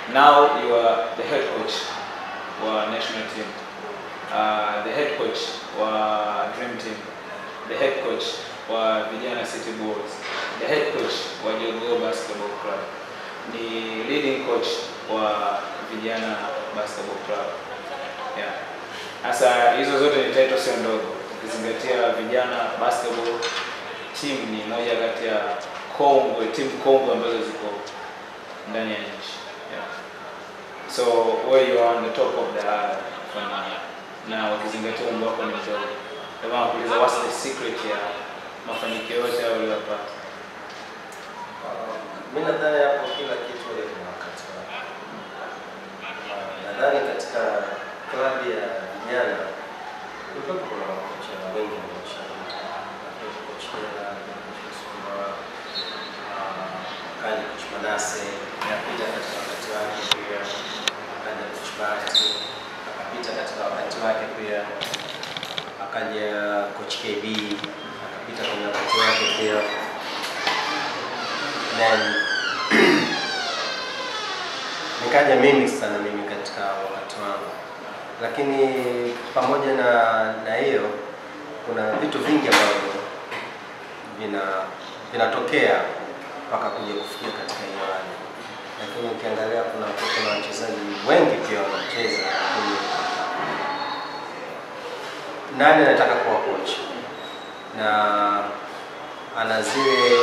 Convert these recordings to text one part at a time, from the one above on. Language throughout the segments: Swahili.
Now you are the head coach wa national team, the head coach wa dream team, the head coach wa Vijana City Bulls, the head coach wa Jogoo Basketball Club, ni leading coach wa Vijana Basketball Club. Yeah. Sasa hizo zote ni title sio ndogo. Ukizingatia Vijana Basketball team ni moja kati ya timu kongwe ambazo ziko ndani ya nchi. Yeah. So where you are on the top of the ladder na ukizingatia umri wako ni mdogo. Kama kuuliza what's the secret ya mafanikio yote hayo uliyopata? Mimi nadhani hapo kila kitu ni wakati wake. Nadhani katika klabu ya Vijana kulikuwa kuna wakocha wengi wameshauri. Coach Kela, coach Suma, kaja coach Manase, akapita katika wakati wake pia. Akaja coach Bahati, akapita katika wakati wake pia. Akaja coach KB, akapita kwenye wakati wake pia. Then nikaja mimi sana katika wakati wangu, lakini pamoja na hiyo kuna vitu vingi ambavyo vinatokea mpaka kuja kufikia katika hiyo hali. Lakini ukiangalia kuna wachezaji wengi pia wanacheza, lakini nani anataka kuwa coach na ana zile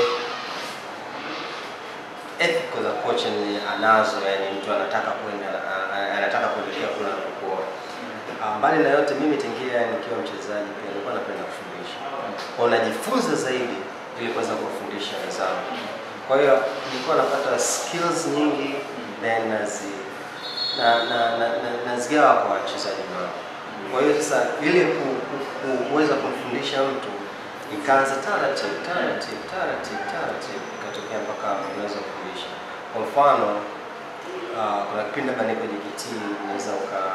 ethical za coach ni anazo, yani mtu anataka kuelekea kule anapokuwa. Mbali na yote mimi tengia nikiwa mchezaji pia nilikuwa napenda kufundisha. Kwa najifunza zaidi ili kuweza kufundisha wenzangu. Kwa hiyo nilikuwa napata skills nyingi then nazigawa kwa wachezaji wangu. Kwa hiyo sasa ile kuweza kumfundisha mtu ikaanza taratibu ikatokea mpaka unaweza kufundisha. Kwa mfano kuna kipindi hapa niko JKT naweza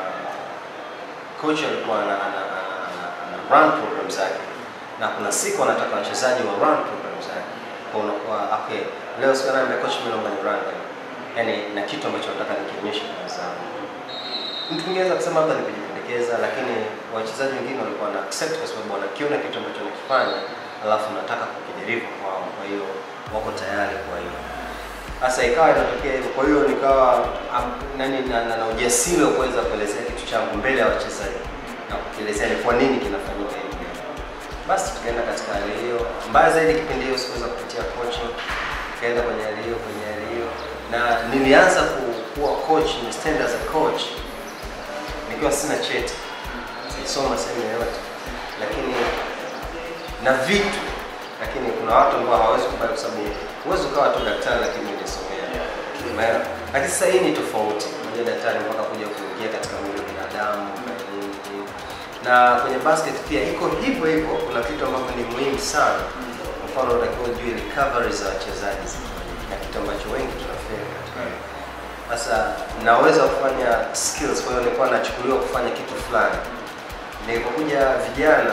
coach alikuwa ana run program zake na kuna siku anataka wachezaji wa run program zake. Kwa unakuwa okay, leo siku naambia coach mimi naomba ni run, yani na kitu ambacho nataka nikionyeshe kwa sababu mtu mwingine kusema hapa ni kujipendekeza, lakini wachezaji wengine walikuwa na accept kwa sababu wanakiona kitu ambacho nakifanya alafu nataka kukijaribu kwao, kwa hiyo wako tayari. Kwa hiyo sasa ikawa inatokea hivyo, kwa hiyo nikawa na ujasiri wa kuweza kuelezea kitu changu mbele ya wachezaji na kuelezea ni kwa nini kinafanyika hivi. Basi tukaenda katika hali hiyo. Mbaya zaidi kipindi hiyo sikuweza kupitia coaching, kaenda kwenye hali hiyo na nilianza kuwa coach, ni stand as a coach nikiwa sina cheti, sisoma sehemu yoyote, lakini na vitu, lakini kuna watu ambao hawawezi kubali kwa sababu uwezo ukawa tu daktari lakini hujasomea. Lakini sasa hii ni tofauti, mmoja daktari mpaka kuja kuingia katika mwili wa binadamu na kwenye basket pia iko hivyo. Kuna kitu ambacho ni muhimu sana, mfano unatakiwa ujue recovery za wachezaji na kitu ambacho wengi tunafeli katika. Sasa naweza kufanya skills, kwa hiyo nilikuwa nachukuliwa kufanya kitu fulani. Nilipokuja Vijana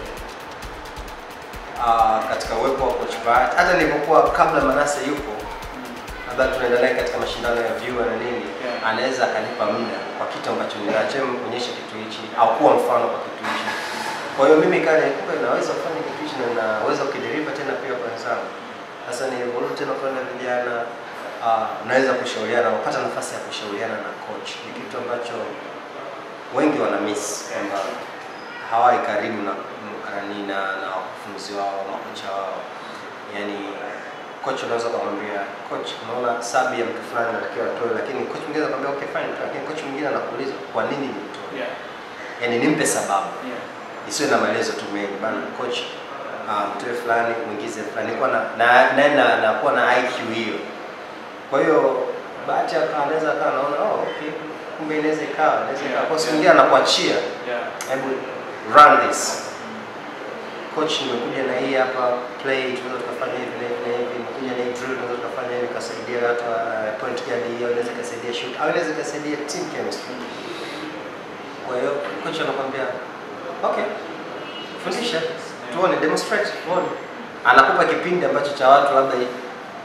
katika uwepo wa coach Bahati, hata nilipokuwa kabla Manase yupo, labda tunaendelea katika mashindano ya viewer na nini, anaweza akanipa muda kwa kitu ambacho ninachema kuonyesha kitu hichi au kuwa mfano kwa kitu hichi. Kwa hiyo mimi kale kumbe naweza kufanya kitu hichi na naweza kudeliver tena pia kwa wenzangu. Sasa niliporudi tena kwenda Vijana, naweza kushauriana, kupata nafasi ya kushauriana na coach. Ni kitu ambacho wengi wana miss kwamba hawai karibu na wakufunzi wao na kocha wao. Yani coach unaweza kumwambia coach, unaona sabi ya mtu fulani anatakiwa atoe, lakini coach mwingine anakuambia okay fine, lakini coach mwingine anakuuliza kwa nini nitoe. Yani nimpe sababu. Isiwe na maelezo tu mengi bana coach mtoe fulani muingize fulani, kwa na kuwa na IQ hiyo. Kwa hiyo Bahati anaweza kana naona okay kumbe inaweza ikawa kwa sababu mwingine anakuachia. Hebu run this. Coach nimekuja na hii hapa play, tunaweza tukafanya hivi na hivi, nimekuja na hii drill, tunaweza tukafanya hivi, kasaidia hata point guard hiyo, inaweza kasaidia shoot, au inaweza kasaidia team chemistry. Kwa hiyo coach anakuambia okay, fundisha tuone, demonstrate tuone. Anakupa kipindi ambacho cha watu labda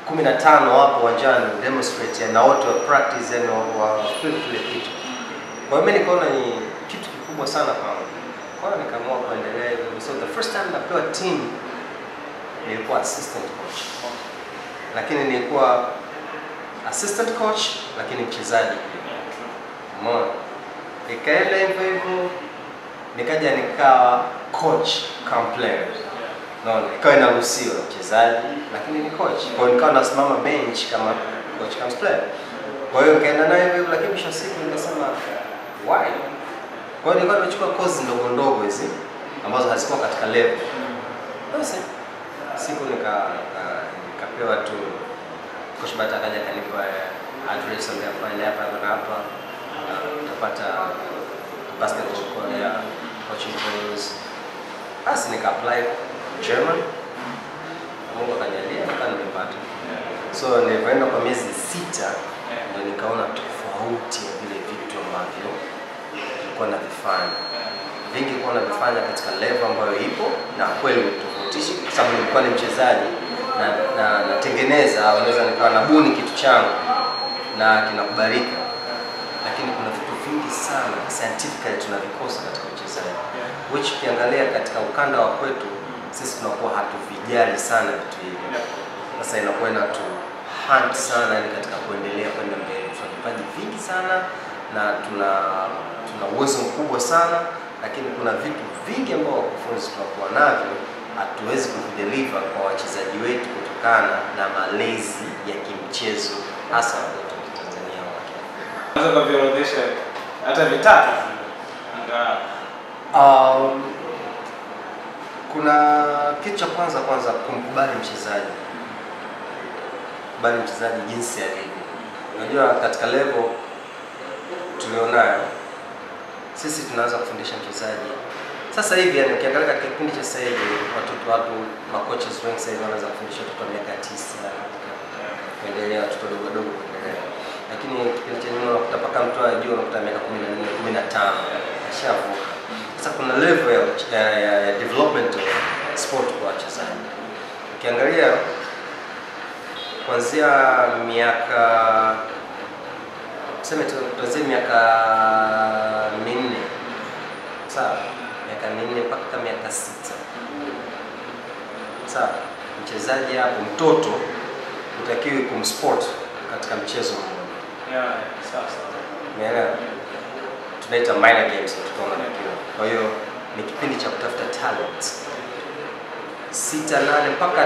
15 hapo uwanjani demonstrate na wote wa practice na wa feel kile kitu. Kwa hiyo mimi nikaona ni kitu kikubwa sana kwangu. Kwa hiyo nikaamua kuendelea hivyo. So the first time napewa team nilikuwa assistant coach. Lakini nilikuwa assistant coach lakini mchezaji pia. Umeona? Nikaenda hivyo nikaja nikawa coach kama player. Naona ikawa inaruhusiwa mchezaji lakini ni coach. Kwa hiyo nikawa nasimama bench kama coach kama player. Kwa hiyo nikaenda naye hivyo lakini mwisho siku nikasema why? Kwa hiyo nilikuwa nimechukua course ndogo hizi ambazo hazikuwa katika level. Basi siku nikapewa tu coach Bata akaja kanipa address ambayo pale hapa na hapa utapata basketball coach ya coaching course. Basi nika apply German. Mungu akajalia nikanipata. So nilipoenda kwa miezi 6 ndio nikaona tofauti ya vile vitu ambavyo nilikuwa navifanya. Vingi nilikuwa navifanya katika level ambayo ipo na kweli tofautishi kwa sababu nilikuwa ni mchezaji na natengeneza au naweza nikawa nabuni kitu changu na kinakubalika. Lakini kuna vitu vingi sana scientifically tunavikosa katika uchezaji. Which ukiangalia katika ukanda wa kwetu sisi tunakuwa hatuvijali sana vitu hivi. Sasa inakuwa inatu hunt sana ni katika kuendelea kwenda mbele. Tuna vipaji vingi sana na tuna uwezo mkubwa sana, lakini kuna vitu vingi ambavyo wakufunzi tunakuwa navyo hatuwezi kudeliver kwa wachezaji wetu kutokana na malezi ya kimchezo hasa kwa Tanzania wake. Unaweza kuviorodhesha hata vitatu? Kuna kitu cha kwanza kumkubali mchezaji. Kubali mchezaji jinsi alivyo. Unajua katika level tulionayo sisi tunaanza kufundisha mchezaji. Sasa hivi yani ukiangalia katika kipindi cha sasa hivi watu makoches wengi sasa hivi wanaanza kufundisha watoto wa miaka 9 kuendelea, watoto wadogo kuendelea. Lakini kipindi cha nyuma unakuta paka mtu ajue unakuta miaka 14, 15 ashavuka. Sasa kuna level ya development of sport kwa wachezaji. Ukiangalia kuanzia miaka tuseme tuanze miaka 4. Sawa? Miaka 4 mpaka miaka 6. Sawa? Mchezaji hapo mtoto utakiwi kumsport katika mchezo mmoja. Sasa. Umeelewa? Tunaita minor games tutaona kidogo. Kwa hiyo ni kipindi cha kutafuta talent. 6, 8 mpaka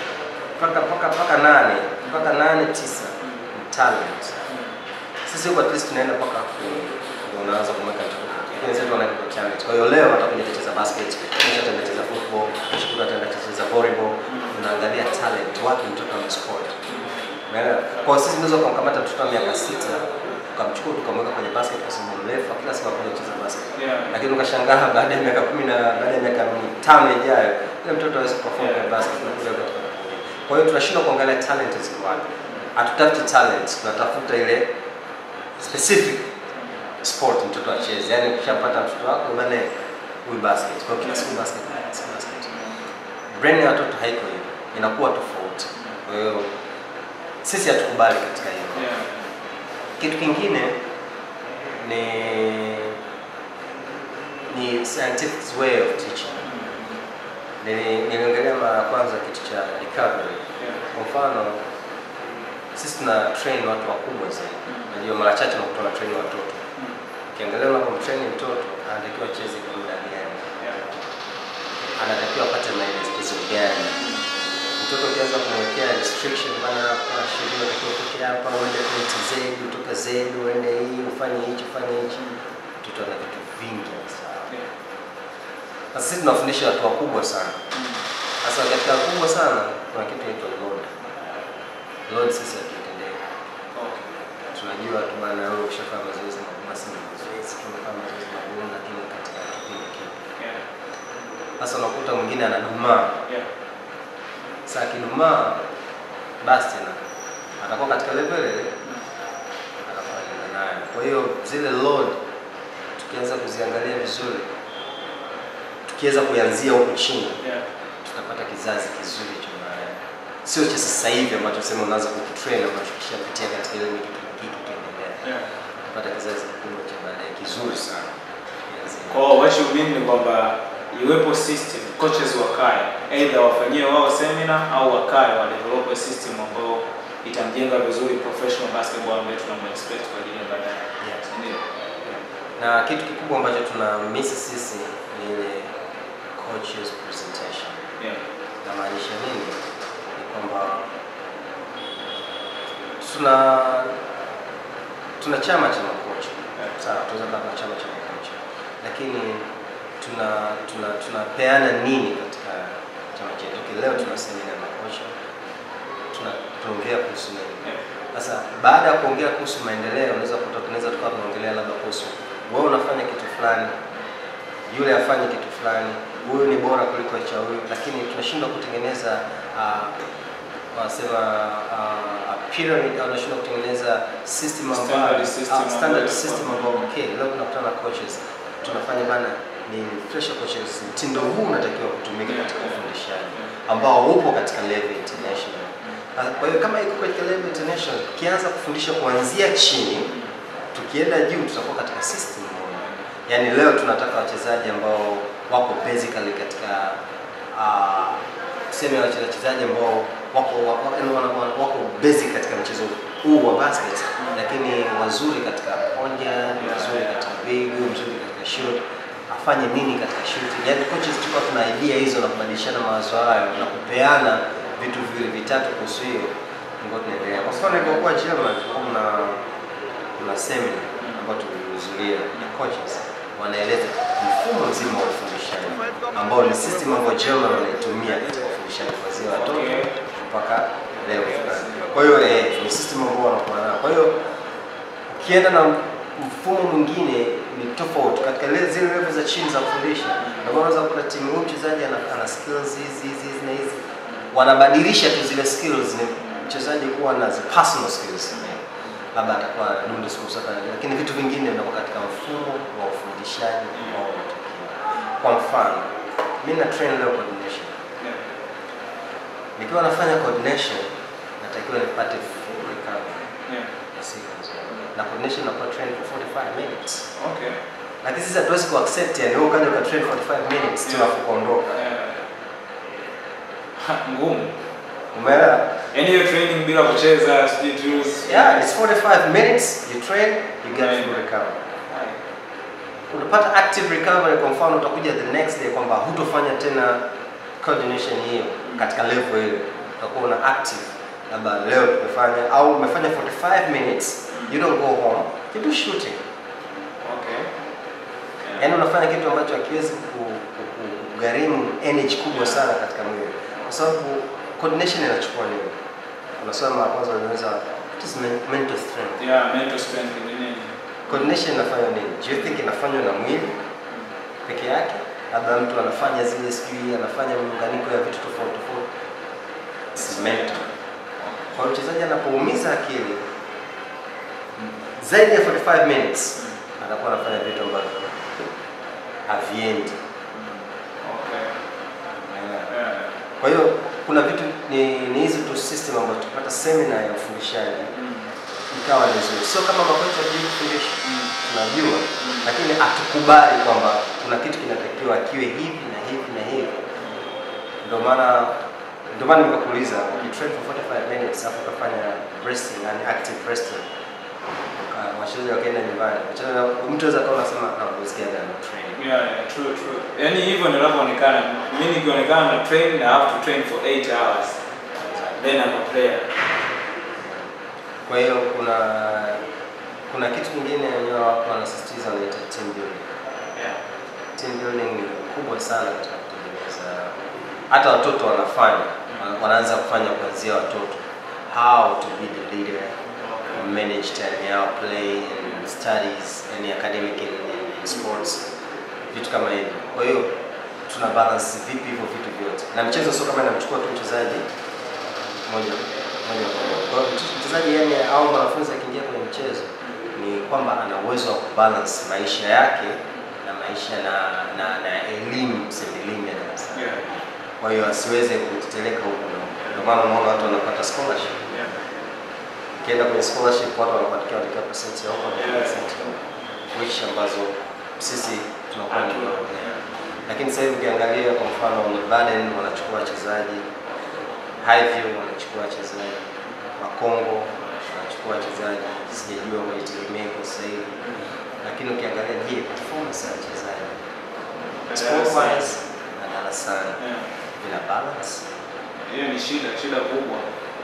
8 mpaka 9 talent. Sisi huko at least tunaenda mpaka unaanza kumweka mtoto. Lakini sasa tunaenda kwa challenge. Kwa hiyo leo atakuja kucheza basket, kesho ataenda kucheza football, kesho ataenda kucheza volleyball. Tunaangalia talent wapi mtoto ana sport. Umeelewa? Kwa sisi tunaweza kumkamata mtoto wa miaka 6 tukamchukua tukamweka kwenye basket kwa sababu mrefu kila siku anakuja kucheza basket. Lakini ukashangaa baada ya miaka 10 na baada ya miaka 5 ijayo yule mtoto hawezi kuperform kwenye basket na kule kwa. Kwa hiyo tunashindwa kuangalia talent ziko wapi. Hatutafuti talent, tunatafuta ile specific sport mtoto acheze. Yaani ukishapata mtoto wako bwana huyu basket. Kwa kila siku basket. Brain ya watoto haiko hivyo. Inakuwa tofauti. Kwa hiyo sisi hatukubali katika hiyo. Kitu kingine ni scientific way of teaching. Niliangalia mara ya kwanza kitu cha recovery. Kwa mfano sisi tuna train watu wakubwa zaidi. Unajua mara chache tunakutana train watoto. Ukiangalia unapomtrain mtoto anatakiwa acheze kwa muda gani? Anatakiwa apate maelekezo gani? Mtoto ukianza kumwekea restriction bana hapa sheria utakotoke hapa uende kwa TZ kutoka Z uende hii ufanye hichi ufanye hichi, mtoto ana vitu vingi sana. Sasa sisi tunafundisha watu wakubwa sana. Sasa katika wakubwa sana kuna kitu kinaitwa load. Load sisi hatutendea. Tunajua tu bana wewe ukishafanya mazoezi makubwa sana mazoezi tunafanya mazoezi magumu lakini katika kipindi kipi. Sasa unakuta mwingine anadumaa. Sasa kidumaa basi tena atakuwa katika level ile atafanya nayo. Kwa hiyo zile load tukianza kuziangalia vizuri, tukiweza kuanzia huko chini, tutapata kizazi kizuri cha baadaye. sio cha sasa hivi ambacho sema unaanza kutrain ambacho kishapitia katika ile kitu kiendelea. Kupata kizazi kikubwa cha baadaye kizuri sana. Kwa what you mean ni kwamba iwepo system, coaches wakae, either wafanyie wao seminar au wakae wa develop a system ambayo itamjenga vizuri professional basketball ambayo tunamexpect kwa ajili ya baadaye. Yes. Ndio. Na kitu kikubwa ambacho tuna miss sisi ni ile coaches presentation. Na maanisha nini? Ni kwamba tuna chama cha makocha. Sawa, tunaweza kuwa chama cha makocha. Lakini tunapeana nini katika chama chetu? Leo tuna seminar na makocha. Tunaongea kuhusu nini? Sasa baada ya kuongea kuhusu maendeleo tunaweza tukawa tunaongelea labda kuhusu wewe unafanya kitu fulani, yule afanye kitu fulani, huyu ni bora kuliko cha huyu, lakini tunashindwa kutengeneza a pyramid au tunashindwa kutengeneza system ambayo standard system ambayo okay, leo tunakutana na coaches tunafanya bana ni fresh coaches, mtindo huu unatakiwa kutumika katika ufundishaji ambao upo katika level international. Kwa hiyo kama iko katika level international, kianza kufundisha kuanzia chini, tukienda juu tutakuwa katika system moja. Yaani leo tunataka wachezaji ambao wako basically katika tuseme wachezaji ambao wako basic katika mchezo huu wa basket, lakini wazuri katika ponja, wazuri katika big, mzuri katika shoot, afanye nini katika shoot. Yaani coaches tulikuwa tuna idea hizo na kubadilishana mawazo hayo na kupeana vitu viwili vitatu kuhusu hiyo ngo tunaendelea. Kwa mfano kwa German kuna seminar ambayo tulihudhuria na coaches wanaeleza mfumo mzima wa ufundishaji ambao ni system ambayo German wanaitumia katika ufundishaji kuanzia watoto mpaka leo. Kwa hiyo ni system ambayo wanakuwa nayo. Kwa hiyo ukienda na mfumo mwingine ni tofauti katika zile level za chini za kufundisha. Ndio unaweza kukuta timu hii mchezaji ana skills hizi na hizi, wanabadilisha tu zile skills, ni mchezaji kuwa na personal skills, labda atakuwa dundo sana, lakini vitu vingine vinakuwa katika mfumo wa ufundishaji ambao unatakiwa. Kwa mfano mimi na train leo coordination, nikiwa nafanya coordination natakiwa nipate full recovery na coordination na train for 45 minutes. Okay. Lakini sisi hatuwezi kuaccept yani wewe ukaja ka train 45 minutes tunakuondoka. Ngumu. Umeelewa? Yaani hiyo training bila kucheza speed drills. Yeah, it's 45 minutes, you train, you get full recovery. Unapata active recovery. Kwa mfano utakuja the next day kwamba hutofanya tena coordination hiyo katika level ile. Utakuwa una active. Labda leo tumefanya au umefanya 45 minutes, you don't go home, you do shooting. Okay. Yaani unafanya kitu ambacho hakiwezi kugharimu energy kubwa sana katika mwili. Kwa sababu coordination inachukua nini? Unasema kwanza unaweza what is mental strength? Yeah, mental strength ni nini? Coordination inafanya nini? Do you think inafanywa na mwili peke yake? Labda mtu anafanya zile sijui anafanya muunganiko ya vitu tofauti tofauti. It's mental. Kwa mchezaji anapoumiza akili zaidi ya 45 minutes anakuwa anafanya vitu ambavyo haviendi. Okay. Kwa hiyo kuna vitu ni hizo tu system ambazo tupata seminar ya ufundishaji ikawa nzuri. Sio kama makocha kufundisha tunajua, lakini atukubali kwamba kuna kitu kinatakiwa kiwe hivi na hivi na hivi. Ndio maana nikakuuliza ukitrain for 45 minutes hapo ukafanya resting and active resting. Wachezaji wakaenda nyumbani. Mtu anaweza kaona sema unasikia na training. Yeah, true. Yaani hivyo ndio inavyoonekana. Mimi nikionekana na train I have to train for 8 hours. Then I'm a player. Kwa hiyo kuna kitu kingine wenyewe wanasisitiza wanaita team building. Yeah. Team building ni kubwa sana katika kutengeneza. Hata watoto wanaanza kufanya kuanzia watoto. How to be the leader, manage time yao, play and studies, and academic in sports, vitu kama hivyo. Kwa hiyo tuna balance vipi hivyo vitu vyote. Na mchezo sio kama inamchukua tu mchezaji moja. Kwa hiyo mchezaji yani au mwanafunzi akiingia kwenye mchezo ni kwamba ana uwezo wa kubalance maisha yake na maisha na elimu ya darasa. Kwa hiyo asiweze kuteteleka huko. Ndio maana unaona watu wanapata scholarship. Ukienda kwenye scholarship watu wanapatiwa katika percent ya huko na percent which ambazo sisi tunakuwa ni ndogo. Lakini sasa hivi ukiangalia kwa mfano Baden wanachukua wachezaji, Highview wanachukua wachezaji, Makongo wanachukua wachezaji, sijajua kwa itegemea kwa sasa hivi. Lakini ukiangalia je, performance ya wachezaji score-wise na darasani ina balance. Hiyo ni shida kubwa.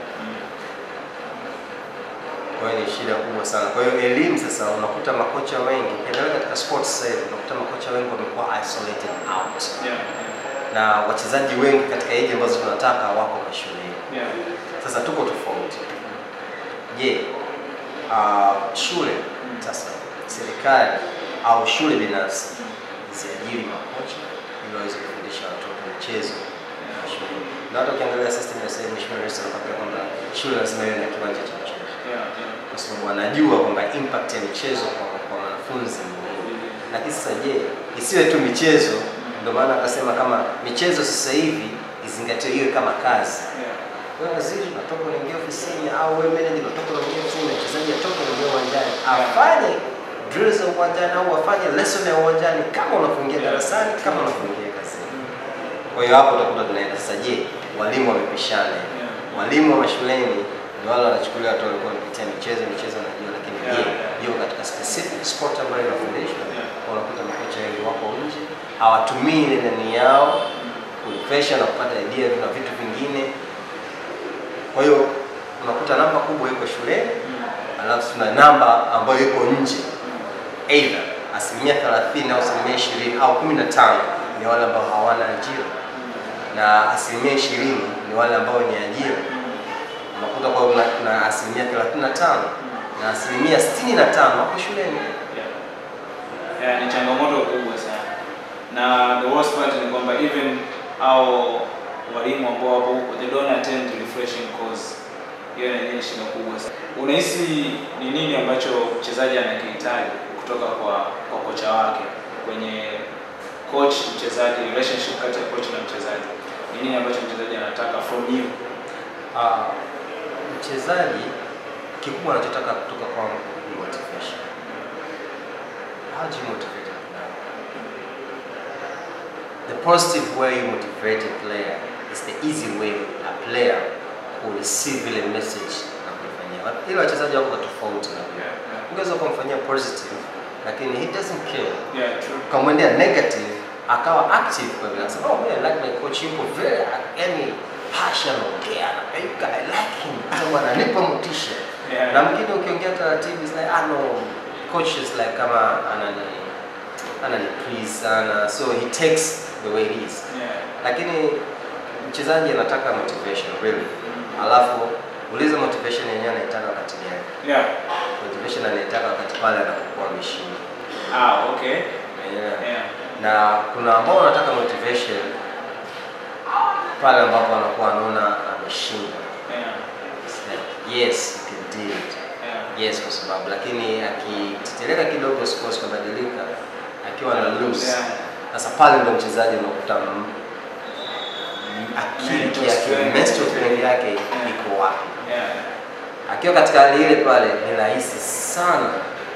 Kwa hiyo ni shida kubwa sana. Kwa hiyo elimu sasa unakuta makocha wengi, ukiangalia katika sports sasa hivi unakuta makocha wengi wamekuwa isolated out. Na wachezaji wengi katika age ambazo tunataka wako mashuleni. Sasa tuko tofauti. Je, shule sasa serikali au shule binafsi ziajiri makocha ili waweze kufundisha watoto michezo shule. Na hata ukiangalia system ya sasa Mheshimiwa Rais anakuambia kwamba shule lazima iwe na kiwanja cha michezo. Kwa sababu wanajua kwamba impact ya michezo kwa wanafunzi ni muhimu. Lakini sasa je, isiwe tu michezo, ndio maana akasema kama michezo sasa hivi izingatiwe iwe kama kazi. Wewe waziri unatoka unaingia ofisini au wewe manager unatoka unaingia ofisini, mchezaji atoka unaingia uwanjani, afanye drills za uwanjani au afanye lesson ya uwanjani kama unafungia darasani, kama unafungia kazini. Kwa hiyo hapo utakuta tunaenda sasa, je, walimu wamepishana. Walimu wa mashuleni ndio wale wanachukulia watu walikuwa wanapitia michezo najua, lakini je, hiyo katika specific sport ambayo inafundishwa unakuta makocha wengi wako nje, hawatumii ile ndani yao kurefresh na kupata idea na vitu vingine. Kwa hiyo unakuta namba kubwa iko shuleni, alafu tuna namba ambayo iko nje. Either 30% au 20% au 15 ni wale ambao hawana ajira na 20% ni wale ambao ni ajira. Unakuta kwa na 35% na 65% wako shuleni. Ni changamoto kubwa sana. Na the worst part ni kwamba even au walimu ambao wapo huko they don't attend refreshing course. Hiyo ni shida kubwa sana. Unahisi ni nini ambacho mchezaji anakihitaji kutoka kwa kocha wake kwenye coach mchezaji, relationship kati ya coach na mchezaji? Ni nini ambacho mchezaji anataka from you? Mchezaji kikubwa anachotaka kutoka kwangu ni motivation. How do you motivate a player? The positive way you motivate a player is the easy way a player will receive a message na kufanyia. Ila wachezaji wako tofauti na wewe. Ungeweza kumfanyia positive lakini he doesn't care. True. Kamwendea negative akawa active kwa vile sababu mimi like my coach yuko very passionate, I like him. Sababu ananipa motisha. Na mwingine ukiongea taratibu is like no, coach is like kama anani please sana, so he takes the way he is. Lakini mchezaji anataka motivation really. Alafu uliza motivation yenyewe anataka wakati gani? Motivation anataka wakati pale anapokuwa ameshinda. Okay. Na kuna ambao wanataka motivation pale ambapo anakuwa anaona ameshinda. Yes, you can do it. Yes, kwa sababu lakini akiteteleka kidogo scores kubadilika akiwa na lose. Sasa pale ndo mchezaji unakuta akili yake, mental strength yake iko wapi? Akiwa katika hali ile pale ni rahisi sana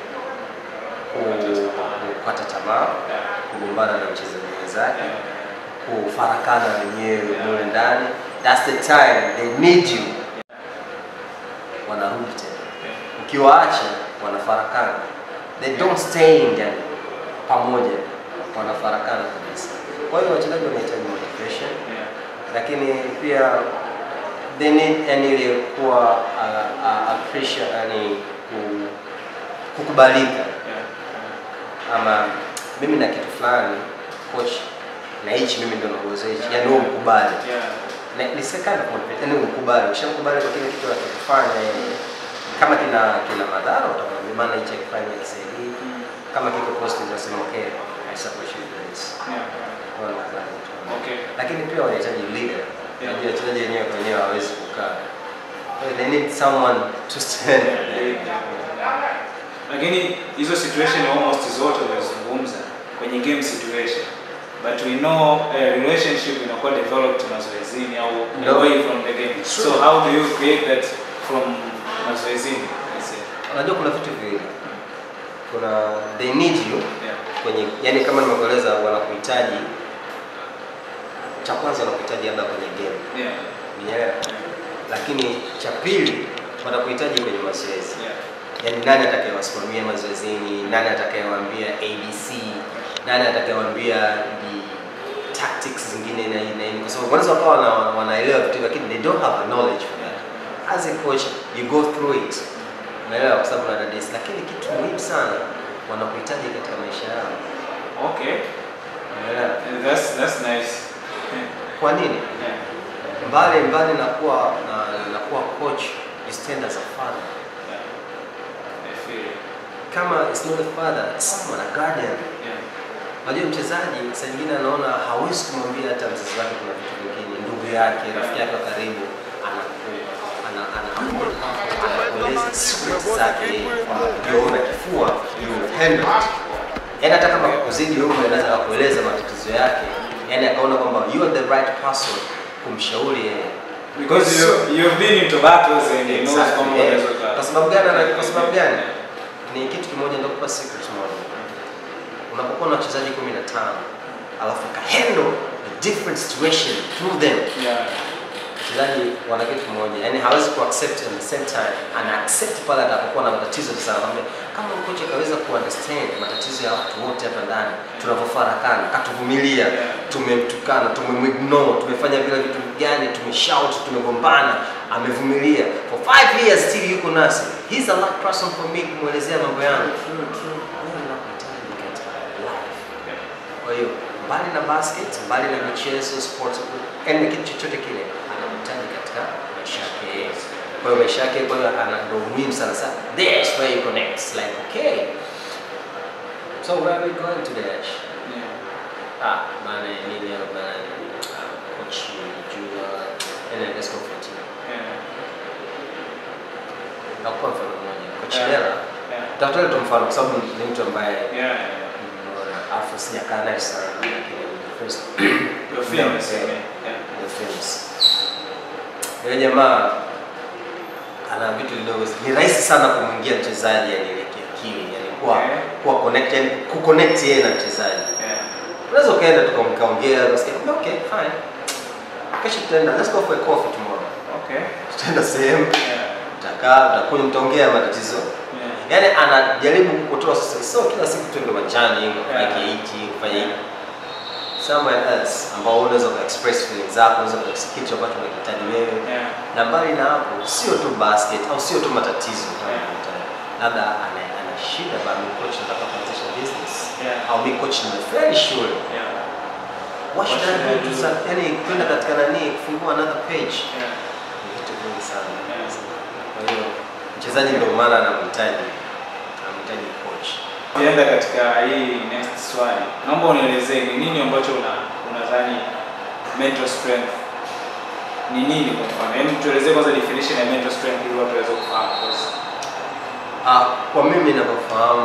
kupata tamaa, kugombana na mchezaji wenzake, kufarakana wenyewe mule ndani. That's the time they need you. Wanarudi tena. Ukiwaacha wanafarakana. They don't stay in there pamoja. Wanafarakana kabisa. Kwa hiyo wachezaji wanahitaji motivation. Lakini pia they need ile kuwa appreciate kukubalika. Ama mimi na kitu fulani coach na hichi mimi ndio nauweza hichi, yani wewe mkubali. Na ni sekana kwa ni mkubali. Ukishamkubali kwa kile kitu anachofanya kama kina madhara utamwambia maana hichi kifanya kisaidii. Kama kiko positive utasema okay, I support you guys. Okay. Lakini pia wanahitaji leader. Unajua wachezaji wenyewe kwa wenyewe hawezi kukaa. They need someone to stand. Lakini hizo situation almost zote unazungumza kwenye game situation but we know a relationship inakuwa developed mazoezini au away from the game. So how do you create that from mazoezini? Unajua kuna vitu viwili. Kuna they need you kwenye, yani kama nimekueleza wanakuhitaji, cha kwanza wanakuhitaji labda kwenye game. Lakini cha pili wanakuhitaji kwenye mazoezi. Yani nani atakayewasimamia mazoezini, nani atakayewaambia ABC, nani atakayewaambia the tactics zingine na nini, kwa sababu wanaweza wakawa wanaelewa vitu lakini they don't have the knowledge for that. As a coach you go through it. Unaelewa, kwa sababu na this, lakini kitu muhimu sana wanakuhitaji katika maisha yao. Okay. Unaelewa? That's nice. Kwa nini? Mbali na kuwa coach, you stand as a father. Kama it's not a father, it's someone, a guardian. Unajua mchezaji saa nyingine anaona hawezi kumwambia hata mzazi wake kuna vitu vingine, ndugu yake, rafiki yake wa karibu, anakueleza secrets zake, kwamba ukiona kifua you handle it. Yaani hata kama kuzidi umri anaweza kueleza matatizo yake, yaani akaona kwamba you are the right person kumshauri yeye. Because you've been into battles and you know exactly. Kwa sababu gani? Ni kitu kimoja ndio kwa secret moja. Unapokuwa na wachezaji 15 alafu ka handle a different situation through them. Wachezaji wana kitu kimoja, yani hawezi ku accept at the same time, ana accept pale atakapokuwa na matatizo sana. Kama coach akaweza ku understand matatizo ya watu wote hapa ndani, tunavofarakana, katuvumilia, tumemtukana, tumemignore, tumefanya vile vitu gani, tumeshout, tumegombana, amevumilia for 5 years still yuko nasi. He's a lucky person for me kumuelezea mambo yangu. Kwa hiyo mbali na basket, mbali na michezo, sports, yani kitu chochote kile anahitaji katika maisha yake. Kwa hiyo maisha yake kwa ndo muhimu sana sana. That's where you connect. Like okay, so where are we going today, Ash? Man, coach Junior, and then let's go for it. Nakupa mfano mmoja. Coach Dela. Tatole tumfano kwa sababu ni mtu ambaye afu sijakaa naye sana, lakini first your films. The films. Yule jamaa ana vitu vidogo, ni rahisi sana kumwingia mchezaji anielekea akili, yani kuwa connected, ku-connect yeye na mchezaji. Unaweza kaenda tukamkaongea, unasikia okay fine, kesho tutaenda, let's go for a coffee tomorrow. Okay, tutaenda sehemu, tutakaa, tutakunywa, mtaongea matatizo. Yani anajaribu kukutoa sasa, so kila siku tuende majani, kufanya hivi. Somewhere else ambao unaweza ku-express feelings zako, unaweza ku-express kitu ambacho unahitaji wewe. Na mbali na hapo, sio tu basket au sio tu matatizo. Labda ana shida bado coach anataka kuanzisha business. Au mi coach nimefeli shule. What should I do to yani kwenda katika nani kufungua another page. Ni kitu kingi sana. Kwa hiyo mchezaji ndio maana anamhitaji coach. Tuenda katika hii next swali. Naomba unielezee ni nini ambacho unadhani mental strength ni nini kwa mfano? Hebu tuelezee kwanza definition ya mental strength ili watu waweze kufahamu kwanza. Kwa mimi ninapofahamu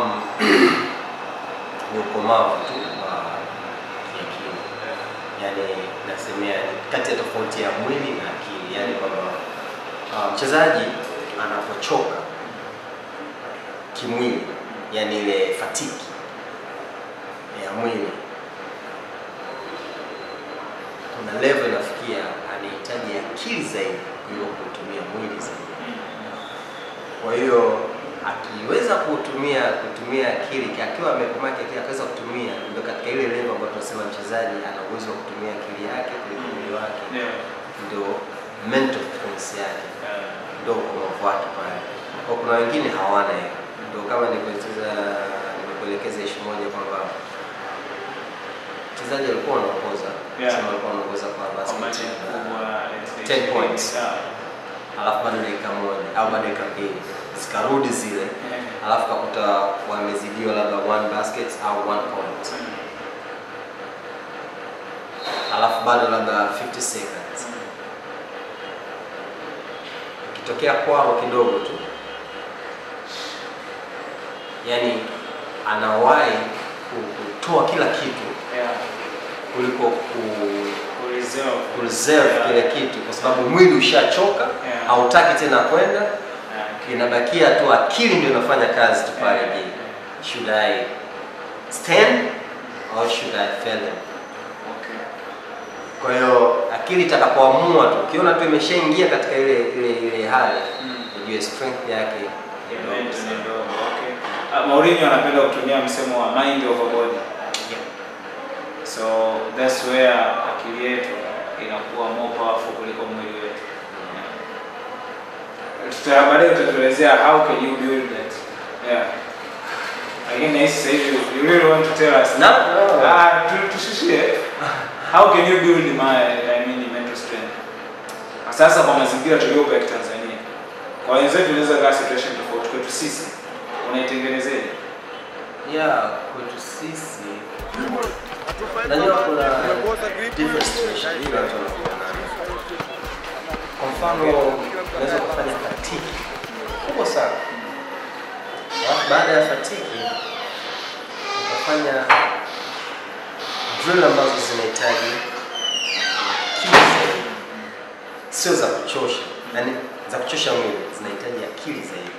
ni ukomavu tu wa akili. Yaani nasemea kati ya tofauti ya mwili na akili, yani kwamba mchezaji anapochoka kimwili, yani ile fatigue ya mwili, kuna level inafikia anahitaji akili zaidi kuliko kutumia mwili zaidi. Kwa hiyo akiweza kutumia akili, akiwa amekomaa akili akaweza kutumia, ndio katika ile level ambayo tunasema mchezaji ana uwezo wa kutumia akili yake kuliko mwili wake. Ndio mental fitness yake, ndio ukomavu pale. Kwa kuna wengine hawana hiyo. Ndio kama nimekuelekeza issue moja kwamba mchezaji alikuwa anaongoza, sema alikuwa anaongoza kwa basket 10 points. Alafu bado dakika moja au bado dakika mbili zikarudi zile, alafu kakuta wamezidiwa labda 1 basket au 1 point. Alafu bado labda 50 seconds. Kitokea kwao kidogo tu, yani anawahi kutoa kila kitu kuliko reserve kile kitu, kwa sababu mwili ushachoka, hautaki tena kwenda, inabakia tu akili ndio inafanya kazi tu pale. Should I stand or should I fail him? Kwa hiyo akili itakapoamua tu, ukiona tu imeshaingia katika ile hali, unajua strength yake ndio. Mourinho anapenda kutumia msemo wa mind over body. So that's where akili yetu inakuwa more powerful kuliko mwili wetu. Baadaye tutatuelezea how can you build that. Again, I say you really want to tell us? No. Tushishie. How can you build mental strength? Sasa kwa mazingira tuliopo ya Tanzania. Kwa wenzetu tunaweza kuwa situation tofauti. Kwetu sisi unaitengenezeje? Kwetu sisi najua kuna different situation ile watu wanakuwa. Kwa mfano, unaweza kufanya fatigue kubwa sana. Baada ya fatigue utafanya drill ambazo zinahitaji akili, sio za kuchosha, yani za kuchosha mwili, zinahitaji akili zaidi.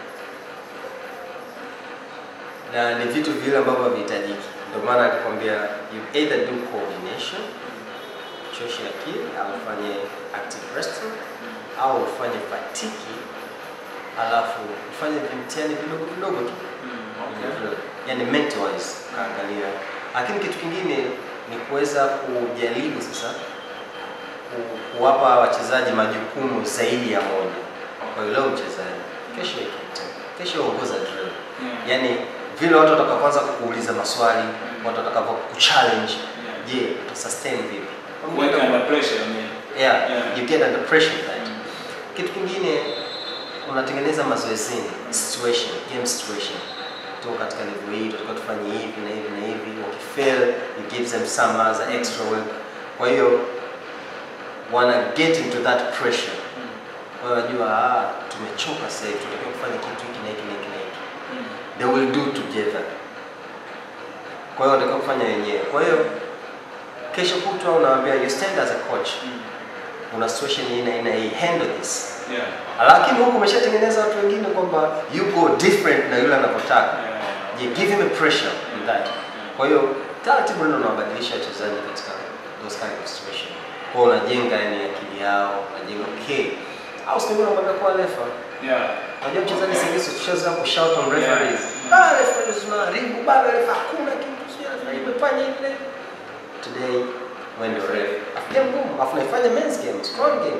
Na ni vitu vile ambavyo havihitajiki. Ndio maana akikwambia you either do coordination, kuchosha akili, au ufanye active resting, au ufanye fatigue, alafu ufanye mtihani vidogo tu. Yani mental wise kaangalia. Lakini kitu kingine ni kuweza kujaribu sasa kuwapa wachezaji majukumu zaidi ya moja. Kwa hiyo leo mchezaji, kesho ongoza drill. Yani vile watu watakapoanza kukuuliza maswali, watu watakapokuchallenge, je, uta sustain vipi? Work under pressure, you get under pressure that. Kitu kingine unatengeneza mazoezini, game situation. Katika level hii tutakuwa tufanye hivi na hivi na hivi, wakifail you give them some other extra work. Kwa hiyo wanna get into that pressure. Kwa hiyo wajua tumechoka sasa hivi, tunataka kufanya kitu hiki na hiki na hiki na hiki. They will do together. Kwa hiyo wanataka kufanya wenyewe. Kwa hiyo kesho kutwa unawaambia you stand as a coach, una situation hii na hii, handle this. Lakini huko umeshatengeneza watu wengine kwamba you go different na yule anapotaka. You give him a pressure in that. Kwa hiyo taratibu ndio unawabadilisha wachezaji katika those kind of situation. Kwa hiyo unajenga yani akili yao, unajenga au sio unamwambia kwa refa. Unajua mchezaji singiso tushaanza ku shout on referees. Referees tunaharibu bado refa hakuna kitu sio imefanya hivi. Today when the ref game boom afanye men's game, strong game.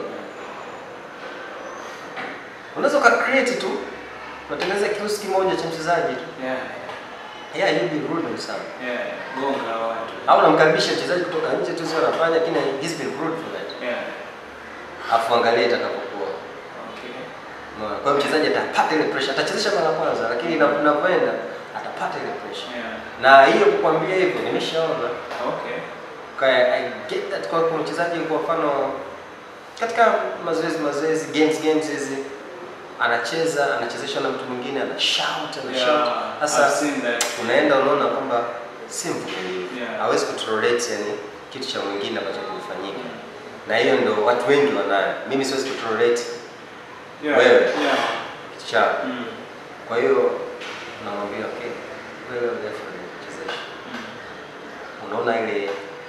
Unaweza create tu unatengeneza kiusi kimoja cha mchezaji tu. You be rude sana. Gonga watu. Au unamkaribisha mchezaji kutoka nje tu sio anafanya, lakini he's been rude for that. Afu angalia itakapokuwa. Kwa hiyo mchezaji atapata ile pressure, atachezesha mara kwanza, lakini unapoenda atapata ile pressure. Na hiyo kukwambia hivyo nimeshaona. I get that kwa mchezaji kwa mfano katika mazoezi games hizi anachezeshwa na mtu mwingine, ana shout. Sasa unaenda unaona kwamba si mvumilivu, hawezi kutolerate yani kitu cha mwingine ambacho kinafanyika. Na hiyo ndio watu wengi wanayo. Mimi siwezi kutolerate wewe kitu cha. Kwa hiyo namwambia wewe definitely chezesha. Unaona ile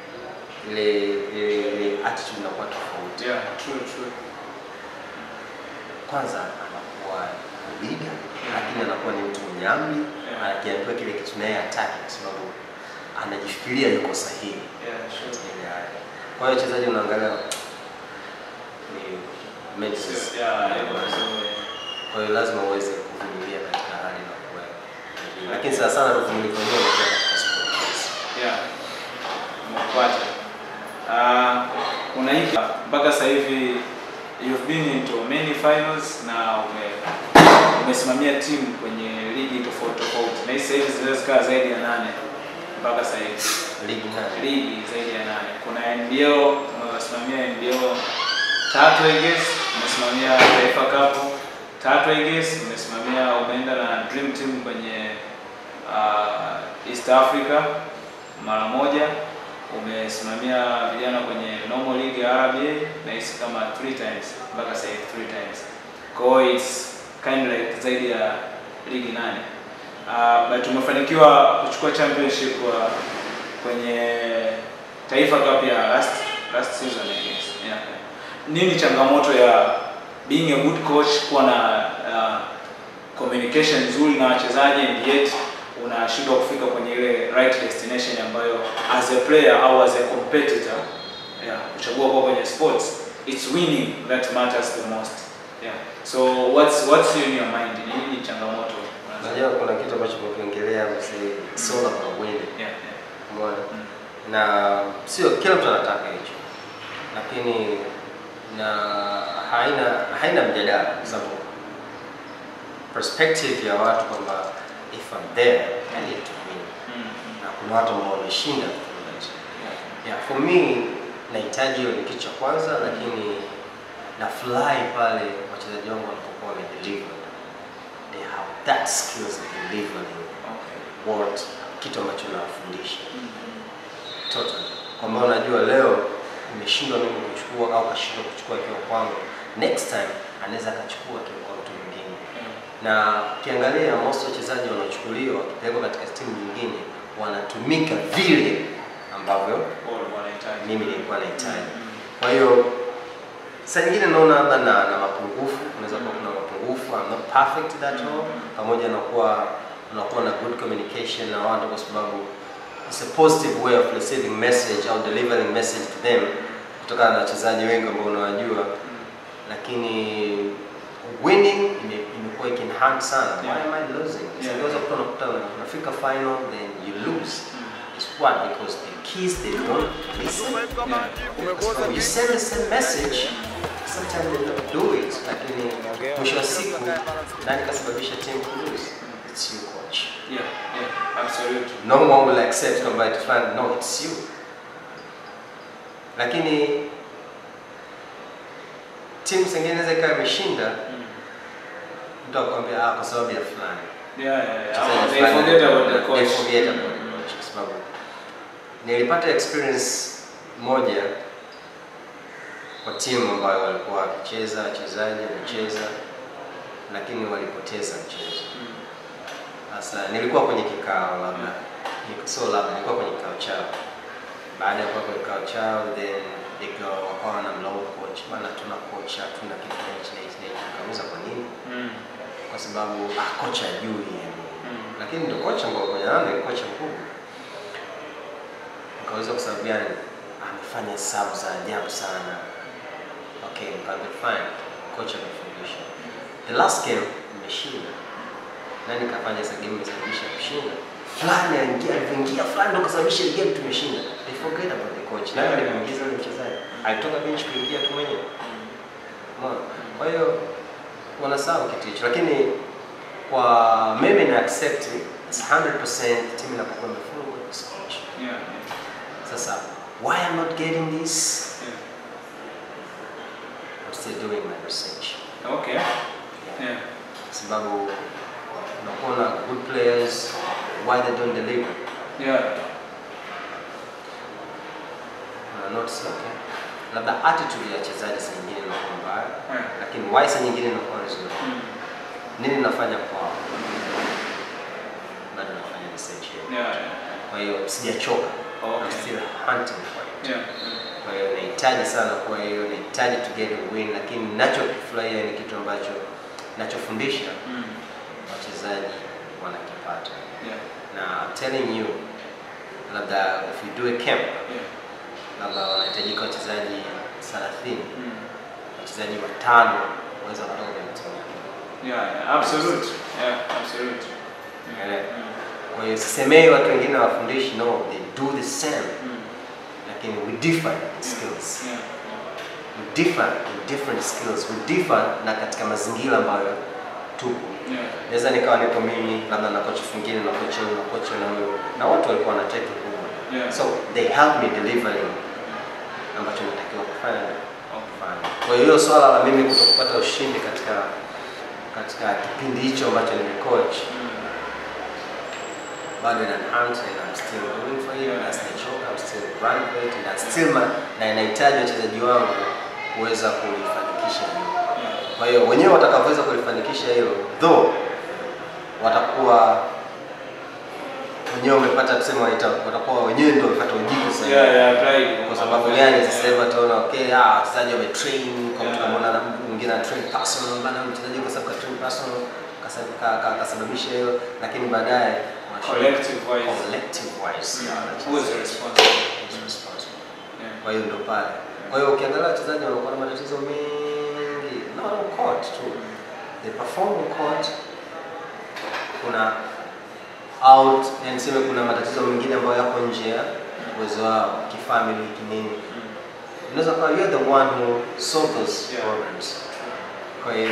attitude inakuwa tofauti. True. Kwanza anakuwa leader, lakini anakuwa ni mtu mnyambi, anakiambiwa kile kitu naye hataki kwa sababu anajifikiria yuko sahihi. Kwa hiyo wachezaji unaangalia ni mental. Kwa hiyo lazima uweze kuvumilia katika hali na kuwa. Lakini sana kuvumilia wenyewe ni katika sport. Mkwata. Unaika mpaka sasa hivi you've been into many finals na umesimamia timu kwenye ligi tofauti. Na hii sasa hivi zinaweza zaidi ya 8 mpaka sasa hivi. Ligi zaidi ya 8. Kuna NBL, umesimamia NBL 3 I guess, umesimamia Taifa Cup 3 I guess, umesimamia umeenda na Dream Team kwenye East Africa mara moja. umesimamia vijana kwenye normal league ya RBA na hisi kama 3 times mpaka sasa 3 times. Kwa hiyo it's kind like zaidi ya ligi 8. But tumefanikiwa kuchukua championship kwenye Taifa Cup ya last season I guess. Yeah. Nini changamoto ya being a good coach, kuwa na communication nzuri na wachezaji and yet unashindwa kufika kwenye ile right destination ambayo as a player au as a competitor, yeah, kuchagua kwa kwenye sports, it's winning that matters the most. Yeah. So what's in your mind? Nini changamoto? Unajua kuna kitu ambacho tukiongelea msee sola kwa winning. Yeah. Umeona? Na sio kila mtu anataka hicho. Lakini na haina mjadala kwa sababu perspective ya watu kwamba if I'm there I need to win. Na kuna watu ambao wameshinda. Yeah, for me nahitaji hiyo ni kitu cha kwanza, lakini na fly pale wachezaji wangu wanapokuwa wamedeliver. They have that skills of delivering what kitu ambacho nawafundisha. Totally. Kwa maana unajua leo nimeshindwa mimi kuchukua au kashindwa kuchukua kitu kwangu, next time anaweza akachukua kitu kwa mtu mwingine. Na ukiangalia most wachezaji wanaochukuliwa wakipelekwa katika timu nyingine wanatumika vile ambavyo mimi nilikuwa nahitaji. Kwa hiyo saa nyingine naona labda na mapungufu, unaweza kuwa kuna mapungufu, I'm not perfect that all, pamoja na kuwa unakuwa na good communication na watu kwa sababu it's a positive way of receiving message or delivering message to them kutokana na wachezaji wengi ambao unawajua, lakini winning imekuwa ikinhand sana. Why am I losing? Unaweza kuwa unafika final then you lose. It's what? Because the kids they don't listen. So you send the same message, sometimes they don't do it. Lakini mwisho wa siku nani kasababisha team to lose? It's you, coach. Yeah, absolutely. No one will accept kwamba it's fine. No, it's you. Lakini timu zingine inaweza ikawa imeshinda, mtu akwambia kwa sababu ya fulani. They forget about the coach. They forget about the coach. Kwa sababu nilipata experience moja kwa timu ambayo walikuwa wakicheza, wachezaji wamecheza lakini walipoteza mchezo. Sasa nilikuwa kwenye kikao labda. Nilikuwa kwenye kikao chao. Baada ya kuwa kwenye kikao chao then wakawa na mlaumu coach. Bana tuna coach, hatuna kitu hichi. Nikauliza kwa nini? Kwa sababu coach hajui yani. Lakini ndio coach ambao kwenye nani coach mkubwa. Nikauliza kwa sababu yani amefanya hesabu za ajabu sana. Okay, nikamwambia fine. Coach amefundisha. The last game nimeshinda. Nani kafanya hizo game zisababisha kushinda? Fulani aliingia fulani ndo kasababisha game tumeshinda. They forget about the coach. Nani alimuingiza yule mchezaji? Alitoka bench kuingia tu mwenyewe. Kwa hiyo wanasahau kitu hicho, lakini kwa mimi na accept it's 100% timu inapokuwa imefungwa is coach. Yeah. Sasa why I'm not getting this? I'm still doing my research. Okay. Yeah. Sababu unakuwa na good players, why they don't deliver? Yeah. Notice okay. Labda attitude ya wachezaji saa nyingine inakuwa mbaya, lakini why saa nyingine inakuwa nzuri? Nini nafanya kwao? Bado nafanya research. Yeah. Kwa hiyo sijachoka. I'm still hunting for it. Yeah. Kwa hiyo nahitaji sana, kwa hiyo nahitaji to get a win, lakini ninachokifurahia ni kitu ambacho ninachofundisha wachezaji wanakipata. Yeah. Na I'm telling you, labda if you do a camp, labda wanahitajika wachezaji 30, wachezaji 5 waweza kutoka kwenye timu. Yeah, absolutely. Yeah, absolutely. Kwa hiyo sisemei watu wengine wafundishi, no, they do the same. Lakini we differ in skills. We differ in different skills. We differ na katika mazingira ambayo tupo. Naweza nikawa nipo mimi labda na coach mwingine na coach na huyo na watu walikuwa na take kubwa. So they help me delivering ambacho natakiwa kufanya. Kwa hiyo swala la mimi kutopata ushindi katika kipindi hicho ambacho nimecoach, bado ina hunt and I'm still doing for it, na sichoka, I'm still run for it, na still na inahitaji wachezaji wangu kuweza kulifanikisha hilo. Kwa hiyo wenyewe watakapoweza kulifanikisha hilo, though watakuwa wenyewe wamepata kusema watakuwa wenyewe ndio wamepata ujibu sasa. Kwa sababu gani sasa hivi wataona okay, wachezaji wametrain kwa mtu kama na mwingine ana train personal, bana mchezaji kwa sababu ka train personal kasababisha hiyo, lakini baadaye collective wise who is responsible. Kwa hiyo ndio pale. Kwa hiyo ukiangalia wachezaji wanakuwa na matatizo mengi, no court tu. They perform on court. Kuna out, yani sema kuna matatizo mengine ambayo yako nje ya uwezo wao, kifamily, kinini. Unaweza kuwa you're the one who solve those problems. Kwa hiyo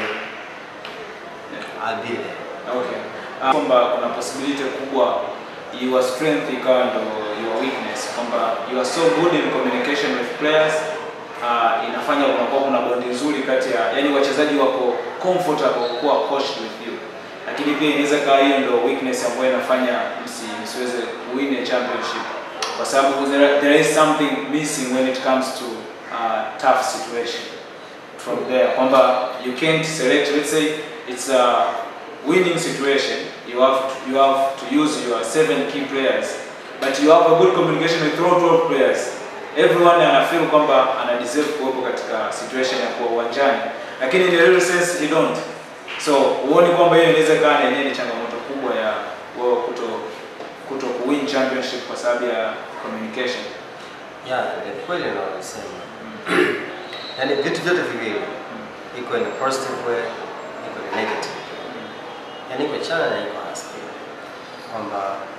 I'll be there. Okay. Kwamba kuna possibility kubwa your strength ikawa ndo your weakness, kwamba you are so good in communication with players, inafanya unakuwa kuna bond nzuri kati ya yani wachezaji wako comfortable kuwa coached with you, lakini pia inaweza kawa hiyo ndo weakness ambayo inafanya msiweze win a championship, kwa sababu there is something missing when it comes to tough situation from there, kwamba you can't select, let's say it's a winning situation, you have to use your 7 key players, but you have a good communication with 12 players. Everyone anafeel kwamba ana deserve kuwepo katika situation ya kuwa uwanjani, lakini in the real sense he don't. So uone kwamba hiyo inaweza kuwa ni changamoto kubwa ya wao kuto kuwin championship kwa sababu ya communication. Yeah, the kweli ndio nasema. Yani vitu vyote viwili iko in a positive way, iko in a negative. Yani kwa chana na iko hasi. Kwamba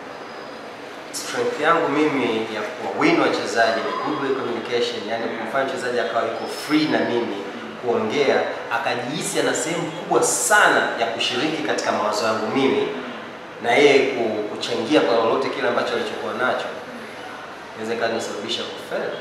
strength yangu mimi ya kuwin wachezaji ni good communication, yani kumfanya mchezaji akawa yuko free na mimi kuongea, akajihisi ana sehemu kubwa sana ya kushiriki katika mawazo yangu mimi na yeye kuchangia kwa lolote kile ambacho alichokuwa nacho. Inaweza kusababisha kufeli.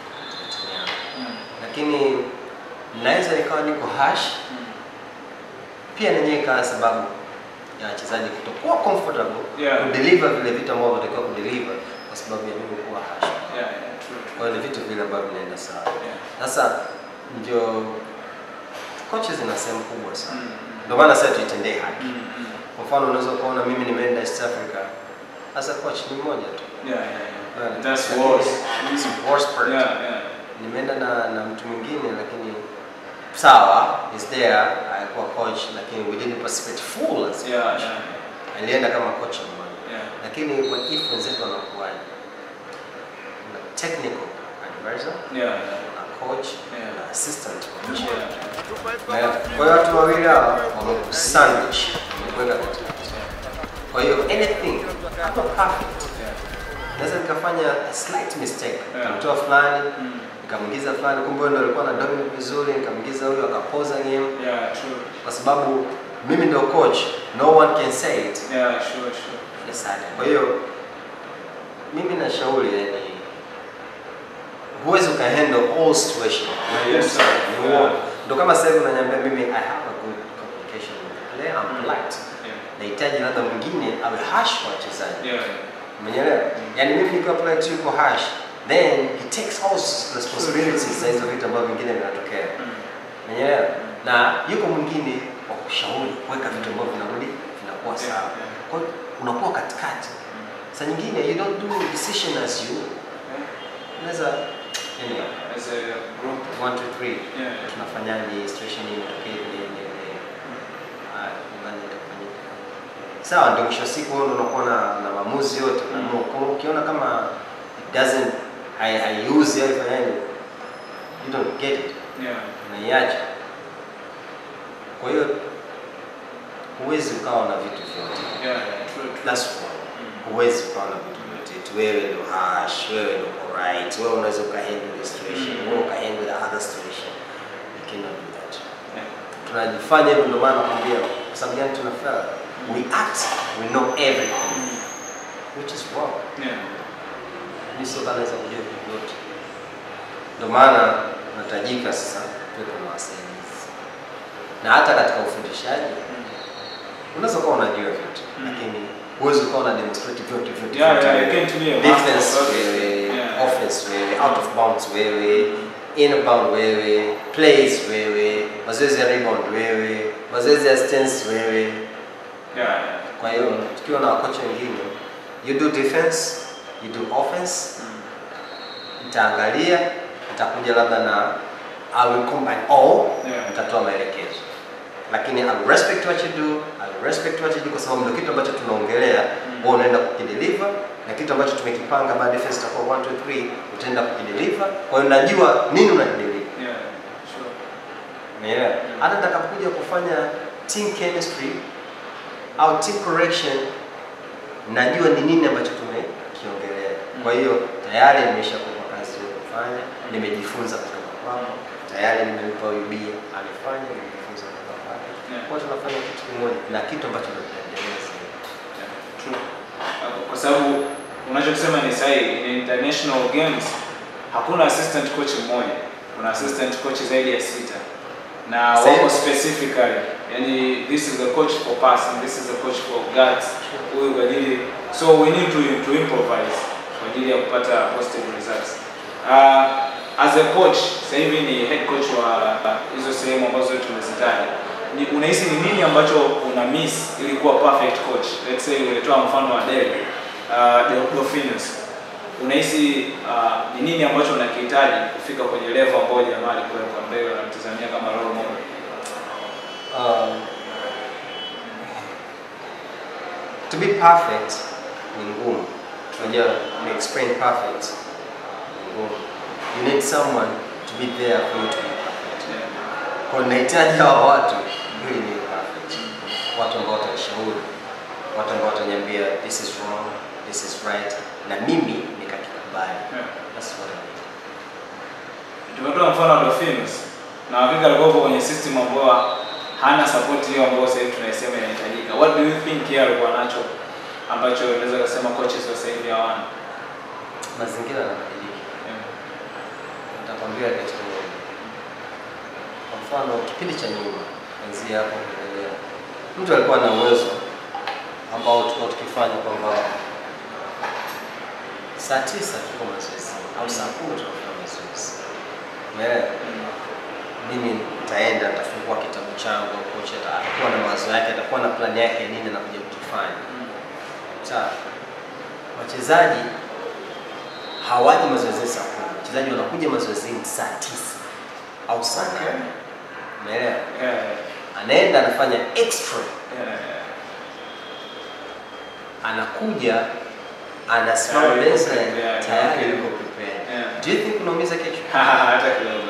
Lakini naweza ikawa niko harsh pia nenyewe kwa sababu ya wachezaji kutokuwa comfortable kudeliver vile vitu ambavyo wanatakiwa kudeliver kwa sababu ya mimi kuwa harsh. Kwa hiyo ni vitu vile ambavyo vinaenda sawa. Sasa ndio coaches ina sehemu kubwa sana. Ndio maana sasa tuitendee haki. Kwa mfano unaweza kuona mimi nimeenda East Africa as a coach ni mmoja tu. That's worse. It's worse part. Nimeenda na mtu mwingine lakini sawa is there alikuwa coach lakini we didn't participate full as coach. Alienda kama coach mmoja. Lakini what if wenzetu wanakuwaje? Na technical advisor, na coach, na assistant coach. Kwa hiyo watu wawili hao sandwich kuweka katikati. Kwa hiyo anything hapo perfect. Naweza nikafanya a slight mistake. Mtoa fulani nikamuingiza fulani, kumbe ndio alikuwa na dominate vizuri, nikamuingiza huyo akapoza game. True. Kwa sababu mimi ndio coach, no one can say it. Sure. Yes, kwa hiyo mimi nashauri yani huwezi ukahandle all situation. Ndio kama sasa unaniambia mimi I have a good communication with the player, I'm polite. Nahitaji labda mwingine awe harsh kwa wachezaji. Umeelewa? Yani mimi nikiwa polite yuko harsh, then he takes all responsibilities za hizo vitu ambavyo vingine vinatokea. Umeelewa? Na yuko mwingine wa kushauri, kuweka vitu ambavyo vinakuwa sawa. Kwa hiyo unakuwa katikati. Sasa nyingine you don't do decision as you. Unaweza as a group 1 2 3 tunafanyaje situation hii itokee ile sawa, ndio mwisho siku wewe unakuwa na maamuzi yote na ukiona kama it doesn't I use it fanyaje you don't get it unaiacha. Kwa hiyo huwezi ukawa na vitu vyote. That's why huwezi ukawa na vitu vyote. Wewe ndio harsh, wewe ndio right, wewe unaweza ukahandle the situation, wewe ukahandle the other situation. You cannot do that. Tunajifanya hivyo, ndio maana nakwambia kwa sababu gani tunafaa. We act, we know everything, which is wrong. Ni sio kanaweza kujua vitu vyote. Ndio maana natajika sasa tuwe na wasaidizi. Na hata katika ufundishaji unaweza kuwa unajua vitu lakini huwezi ukawa na demonstrate vyote. You can't be a defense wewe, offense wewe, out of bounds wewe, in bound wewe, plays wewe, mazoezi ya rebound wewe, mazoezi ya stance wewe. Kwa hiyo tukiwa na kocha wengine, you do defense, you do offense. Nitaangalia, nitakuja labda na I will combine all, nitatoa maelekezo. Lakini I will respect what you do, I will respect what you do, kwa sababu ndio kitu ambacho tunaongelea, wewe unaenda kukideliver, na kitu ambacho tumekipanga baada ya defense itakuwa 1 2 3, utaenda kukideliver. Kwa hiyo najua nini unakideliver. Sure. Hata nitakapokuja kufanya team chemistry au team correction, najua ni nini ambacho tumekiongelea. Kwa hiyo tayari nimeshakupa kazi ya kufanya, nimejifunza kutoka kwako, tayari nimempa huyu bia amefanya, nimejifunza kutoka kwake. Kwa hiyo tunafanya kitu kimoja na kitu ambacho tunaendeleza. True. Kwa sababu unachosema ni sahihi, in international games hakuna assistant coach mmoja, kuna assistant coach zaidi ya 6 na wako specifically, yani this is the coach for passing, this is the coach for guards, huyu kwa ajili, so we need to improvise kwa ajili ya kupata positive results. As a coach, sasa hivi ni head coach wa hizo sehemu ambazo tumezitaja, unahisi ni nini ambacho una miss ili kuwa perfect coach? Let's say ulitoa mfano wa Dolphins, unahisi ni nini ambacho unakihitaji kufika kwenye level ambayo jamaa alikuwa kwa mbele na mtazamia kama role model? To be perfect ni ngumu. Unajua, to explain perfect ni ngumu. You need someone to be there for you to be perfect. Kwa unahitaji hao watu ili ni perfect. Watu ambao watashauri, watu ambao wataniambia this is wrong, this is right, na mimi nikakikubali. That's what I need. Tumetoa mfano wa Dolphins na hakika alikuwa kwenye system ambayo hana support hiyo ambayo sasa hivi tunasema inahitajika. What do you think yeye alikuwa nacho ambacho unaweza kusema coaches wa sasa hivi hawana? Mazingira yanabadilika. Nitakwambia kitu kimoja. Kwa mfano kipindi cha nyuma, kuanzia hapo kuendelea, mtu alikuwa na uwezo ambao tulikuwa tukifanya kwamba saa 9 tuko mazoezi au saa 10 tuko mazoezi. Mimi nitaenda nitafungua kitabu changu, coach atakuwa na mawazo yake, atakuwa na plan yake nini na kuja kufanya. Sawa. Wachezaji hawaji mazoezi saa 10. Wachezaji wanakuja mazoezi saa 9 au saa 8. Umeelewa? Anaenda anafanya extra. Anakuja anasimama meza tayari yuko prepared. Do you think unaumiza kichwa? Hata kidogo.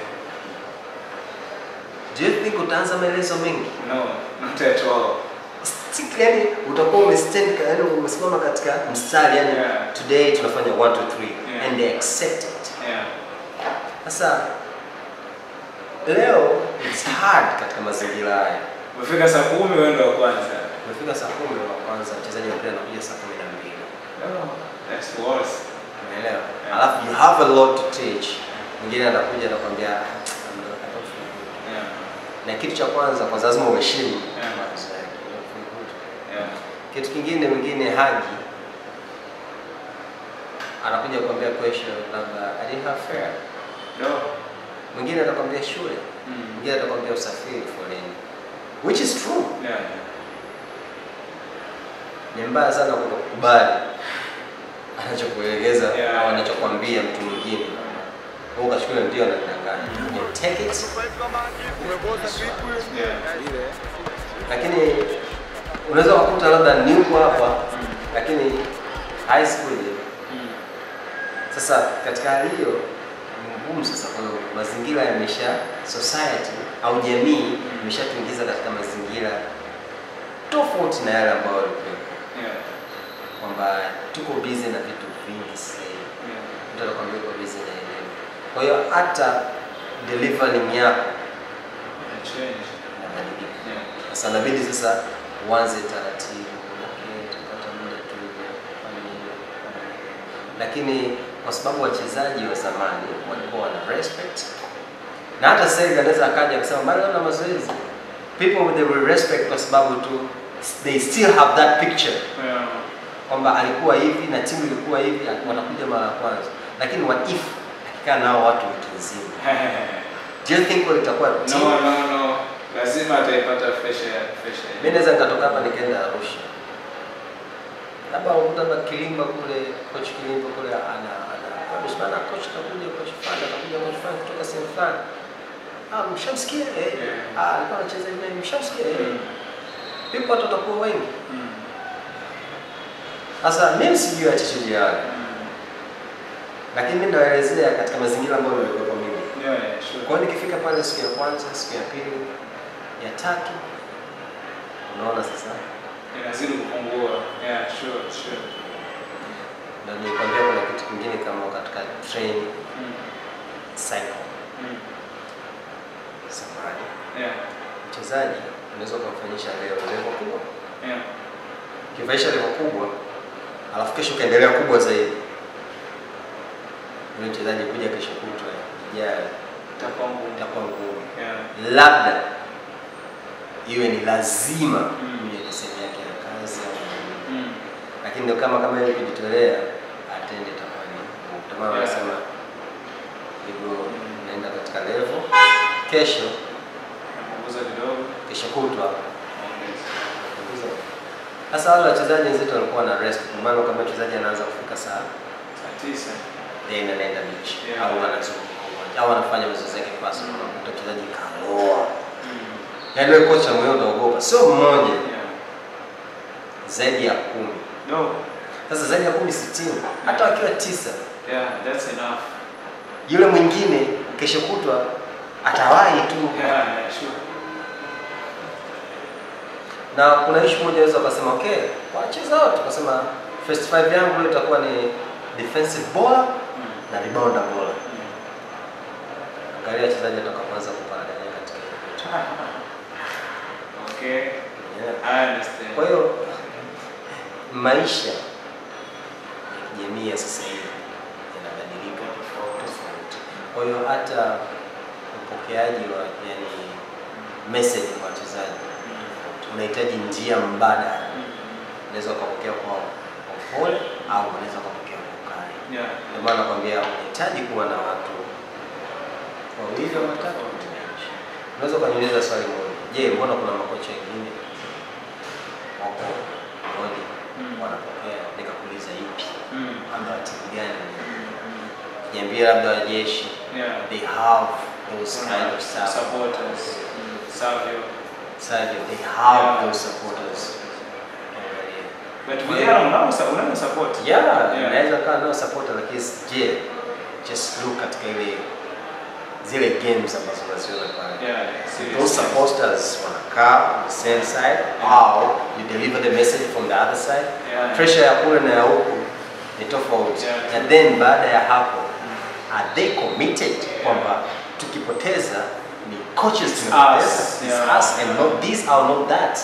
Do you think utaanza maelezo mengi? No, not at all. Stick, yani utakuwa umestand, yani umesimama katika mstari, yani today tunafanya 1 2 3 and they accept it. Sasa leo it's hard katika mazingira haya. Umefika saa 10 wewe ndio wa kwanza. Umefika saa 10 wa kwanza, mchezaji wa mpira anakuja saa 12. Oh, that's worse. Umeelewa? Alafu you have a lot to teach. Mwingine anakuja anakuambia na kitu cha kwanza kwa lazima uheshimu maamuzi yake. Kitu kingine mwingine haji anakuja kukuambia question labda I didn't have fare. No. Mwingine atakwambia shule. Mwingine atakwambia usafiri foleni. Which is true. Ni mbaya sana kutokubali anachokuelekeza au anachokwambia mtu mwingine. Wewe ukachukua ndio anadanganya. You take it. Lakini unaweza kukuta labda ni huko hapa lakini high school. Sasa katika hali hiyo ni ngumu sasa, kwa mazingira yamesha society au jamii imeshatuingiza katika mazingira tofauti na yale ambayo walikuwa. Kwamba tuko busy na vitu vingi sasa. Mtu anakuambia uko busy na elimu. Kwa hiyo hata delivering yako Change. Sasa inabidi sasa uanze taratibu, tupata muda tu lakini kwa sababu wachezaji wa zamani walikuwa wana respect, na hata sasa hivi anaweza akaja akasema bado na mazoezi, people they will respect kwa sababu tu they still have that picture. Yeah. Kwamba alikuwa hivi na timu ilikuwa hivi, wanakuja mara ya kwanza. Lakini what if akikaa nao watu wiki nzima? Do you think itakuwa team? No. Lazima ataipata fresh air. Mimi naweza nikatoka hapa nikaenda Arusha. Labda Kilimba kule, coach Kilimba kule ana bwana coach kakuja, coach fulani kutoka sehemu fulani. Mshamsikia? Alikuwa anacheza hivi, mshamsikia? People watakuwa wengi. Sasa mimi sijui attitude yake. Lakini mimi naelezea katika mazingira ambayo nilikuwa mimi. Sure. Kwa hiyo nikifika pale siku ya kwanza, siku ya pili, ya tatu, unaona sasa inazidi kupungua. Sure. Na nikwambia kuna kitu kingine kama katika train cycle. Safari. Mchezaji unaweza kumfanyisha level kubwa. Kifaisha level kubwa, alafu kesho kaendelea kubwa zaidi. Yule mchezaji kuja kesho kutwa itakuwa ngumu. Labda iwe ni lazima kwenye sehemu yake ya kazi au lakini ndio kama yeye kujitolea atende tafani. Tamam anasema hivyo naenda katika level kesho napunguza kidogo, kesho kutwa sasa wale wachezaji wenzetu walikuwa na rest. Kwa maana kama mchezaji anaanza kufika saa 9 anaenda beach au anazunguka au anafanya mazoezi yake personal, unakuta mchezaji kaloa. Yaani wewe kocha mwenyewe utaogopa, sio mmoja. Zaidi ya 10. No. Sasa zaidi ya 10 si timu. Hata wakiwa 9. That's enough. Yule mwingine kesho kutwa atawahi tu. Sure. Na kuna issue moja waweza kusema okay, wacheza wote kusema first 5 yangu leo itakuwa ni defensive bowler na rebounder bowler. Angalia wachezaji watakapoanza kupanda katika hiyo. Okay. I understand. Kwa hiyo maisha ya jamii ya sasa hivi yanabadilika tofauti. Kwa hiyo hata upokeaji wa message kwa wachezaji unahitaji njia mbadala. Unaweza kupokea kwa upole au unaweza kupokea kwa ukali. Ndio maana nakwambia unahitaji kuwa na watu wawili au watatu. Unaweza kuniuliza swali moja. Je, mbona kuna makocha wengine wako moja wanapokea nikakuuliza ipi? Labda timu gani? Niambie labda jeshi. They have those kind of supporters. Savio, they have those supporters. But we are not support. Naweza kaa nao supporter lakini je, just look at zile games ambazo unaziona pale. Those supporters wanakaa on the same side au you deliver the message from the other side. Pressure ya kule na ya huku ni tofauti. And then baada ya hapo are they committed kwamba tukipoteza ni coaches it's us and not this or not that.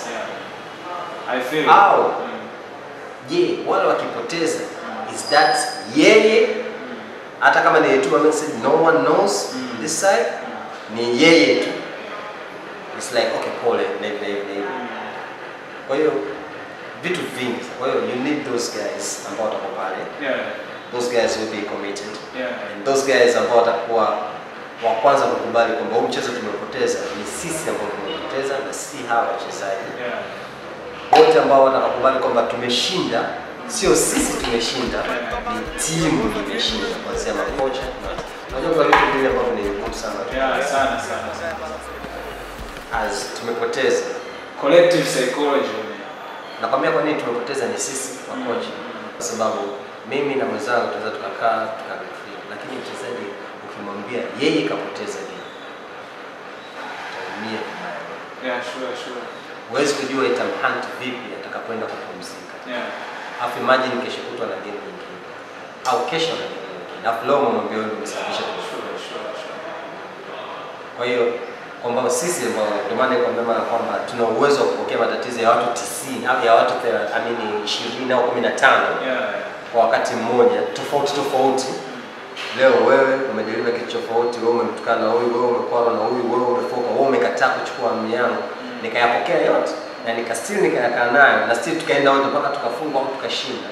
I feel au je, wale wakipoteza is that yeye hata kama ni tu message no one knows this side ni yeye tu. It's like okay pole maybe. Kwa hiyo vitu vingi. Kwa hiyo you need those guys ambao watakuwa pale. Those guys will be committed. And those guys ambao watakuwa wa kwanza kukubali kwamba huu mchezo tumepoteza ni sisi ambao tumepoteza na si hawa wachezaji. Wote ambao watakubali kwamba tumeshinda sio sisi tumeshinda, ni timu imeshinda kuanzia makocha. Unajua kwa vitu vile ambavyo ni ngumu sana. Sana. As tumepoteza collective psychology. Nakwambia kwa nini tumepoteza ni sisi makocha. Kwa sababu mimi na mwenzangu tunaweza tukakaa tukareflect, lakini mchezaji ukimwambia yeye kapoteza nini, ataumia vibaya. Sure. Huwezi kujua itamhunt vipi atakapoenda kupumzika. Afu imagine kesho kutwa na game nyingine au kesho na game nyingine. Afu leo mwambie wewe umesababisha sure. Kwa hiyo kwamba sisi ambao ndio maana nikwambia kwamba tuna uwezo wa kupokea matatizo ya watu 90 au ya watu 20 au 15 kwa wakati mmoja tofauti. Leo wewe umedeliver kitu tofauti, wewe umemtukana huyu, wewe umekwara na huyu, wewe umefoka, wewe umekataa kuchukua amri yangu, nikayapokea yote. na nikastili nikakaa nayo na still tukaenda wote mpaka tukafungwa au tukashinda,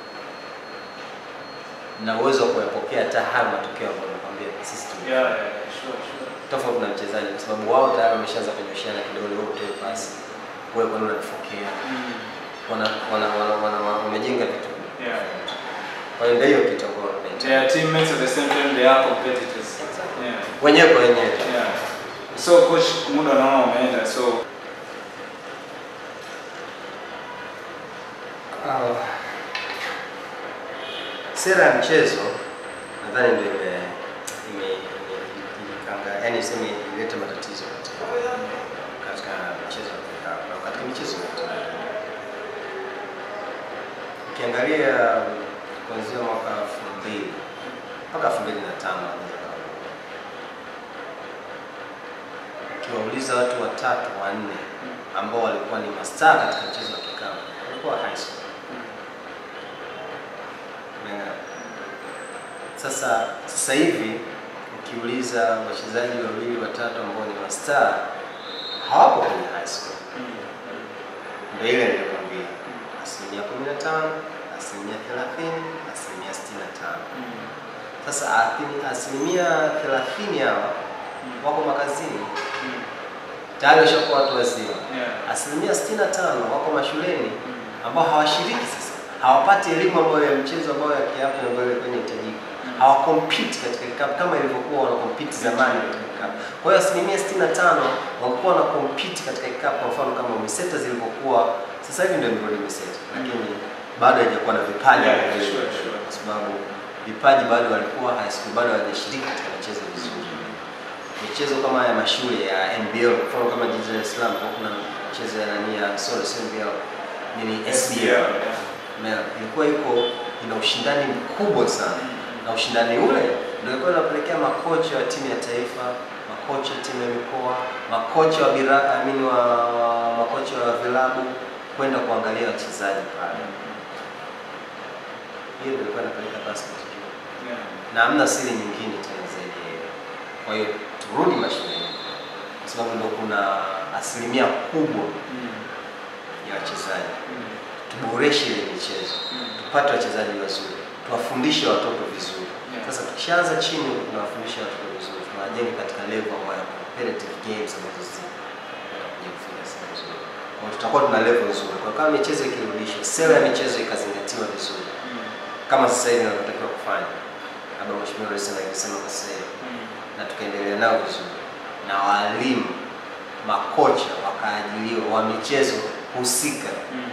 na uwezo wa kuyapokea hata haya matokeo ambayo nakwambia sisi tu. Sure. Tofauti na mchezaji kwa sababu wao tayari wameshaanza kunyoshana kidole, wao utoe pasi, wewe kwa nini unafokea? Wamejenga vitu. Kwa hiyo ndio kitu ambacho their teammates at the same time they are competitors. Wenyewe kwa wenyewe. So coach, muda naona umeenda, so sera ya mchezo nadhani ndio yani sema ileta matatizo katika mchezo na katika michezo yote. Ukiangalia kuanzia mwaka 2000 mpaka 2005 ukiwauliza watu watatu wanne ambao walikuwa ni mastaa katika mchezo wa kikapu walikuwa high school. Sasa hivi ukiuliza wachezaji wawili watatu ambao ni mastaa hawapo kwenye high school. Ndio ile nilikwambia 15%, 30%, 65%. Sasa 30% hawa wako makazini. Tayari washakuwa watu wazima. 65% wako mashuleni ambao hawashiriki sasa. Hawapati elimu ambayo ya mchezo ambayo ya kiapo na ambayo ilikuwa inahitajika. Hawakompete katika kikapu kama ilivyokuwa wanakompete zamani katika kikapu. Kwa hiyo 65% wangekuwa na compete katika kikapu, kwa mfano kama meseta zilivyokuwa. Sasa hivi ndio ndio meseta, lakini bado haijakuwa na vipaji kwa sababu vipaji bado walikuwa high school, bado hawajashiriki katika michezo vizuri. Michezo kama ya mashule ya NBL, kwa mfano kama jiji la Dar es Salaam kuna michezo ya NBL ni SBL. Ilikuwa ina ushindani mkubwa sana, na ushindani ule ndio ulikuwa unapelekea makocha wa timu ya taifa, makocha wa timu ya mikoa, makocha wa makocha wa vilabu kwenda kuangalia wachezaji pale. Hiyo ndio ilikuwa inapeleka basket juu. Na hamna siri nyingine tena zaidi hiyo. Kwa hiyo turudi mashuleni, kwa sababu ndio kuna asilimia kubwa ya wachezaji. Tuboreshe ile michezo, tupate wachezaji wazuri, tuwafundishe watoto vizuri. Sasa tukishaanza chini tunawafundisha watoto vizuri, tunawajenga katika level ambayo competitive games ambazo zinakuja kufanya sana vizuri. Kwa tutakuwa tuna level nzuri. Kwa kama michezo ikirudishwa, sera ya michezo ikazingatiwa vizuri. Kama sasa hivi tunatakiwa kufanya. Labda Mheshimiwa Rais anasema kwa sasa hivi. Na tukaendelea nao vizuri. Na walimu, makocha wakaajiliwa wa michezo husika.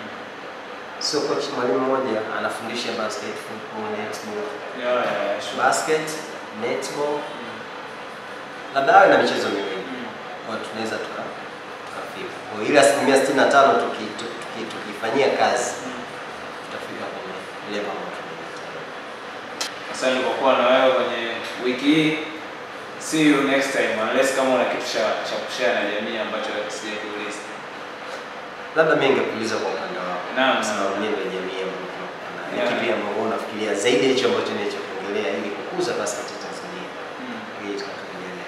Sio coach mwalimu mmoja anafundisha basket, football, netball. Basket, netball. Labda awe na michezo miwili. Kwa tunaweza tukafika. Kwa ile 65% tukifanyia kazi tutafika kwenye level ambayo tunataka. Asante kwa kuwa na wewe kwenye wiki hii. See you next time, unless kama una kitu cha kushare na jamii ambacho sijakuuliza. Labda mimi ningekuuliza kwa upande wako. Naam, sababu mimi ni jamii ambayo ni kipi ambacho unafikiria zaidi hicho ambacho nilichokuongelea ili kukuza basket Tanzania. Hii tutaendelea.